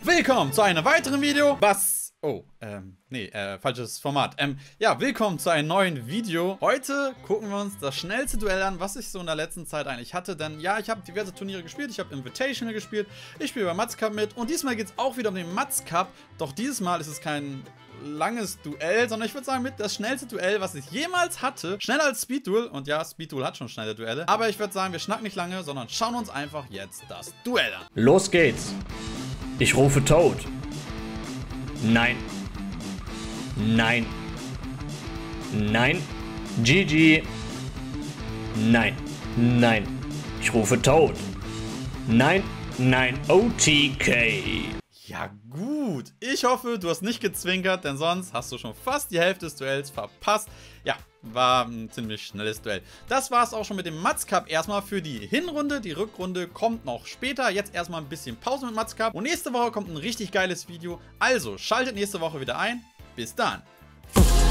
Willkommen zu einem weiteren Video. Falsches Format. Ja, willkommen zu einem neuen Video. Heute gucken wir uns das schnellste Duell an, was ich so in der letzten Zeit eigentlich hatte. Denn ja, ich habe diverse Turniere gespielt. Ich habe Invitational gespielt. Ich spiele bei Mats Cup mit. Und diesmal geht es auch wieder um den Mats Cup. Doch dieses Mal ist es kein langes Duell, sondern ich würde sagen mit das schnellste Duell, was ich jemals hatte. Schneller als Speed Duel. Und ja, Speed Duel hat schon schnelle Duelle. Aber ich würde sagen, wir schnacken nicht lange, sondern schauen uns einfach jetzt das Duell an. Los geht's. Ich rufe Toad. Nein. Nein. Nein. GG. Nein. Nein. Ich rufe Toad. Nein. Nein. OTK. Ja gut, ich hoffe, du hast nicht gezwinkert, denn sonst hast du schon fast die Hälfte des Duells verpasst. Ja, war ein ziemlich schnelles Duell. Das war es auch schon mit dem Mats Cup erstmal für die Hinrunde. Die Rückrunde kommt noch später. Jetzt erstmal ein bisschen Pause mit Mats Cup. Und nächste Woche kommt ein richtig geiles Video. Also schaltet nächste Woche wieder ein. Bis dann.